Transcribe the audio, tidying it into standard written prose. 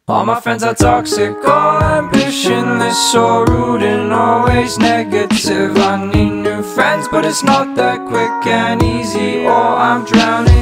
All my friends are toxic, all ambitionless, so rude and always negative. I need new friends, but it's not that quick and easy, or I'm drowning